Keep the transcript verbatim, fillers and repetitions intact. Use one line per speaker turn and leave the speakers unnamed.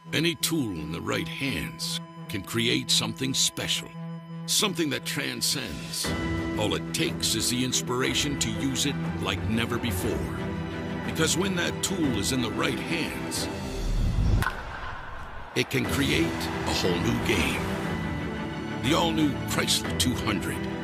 Any tool in the right hands can create something special, something that transcends. All it takes is the inspiration to use it like never before. Because when that tool is in the right hands, it can create a whole new game. The all-new Chrysler two hundred.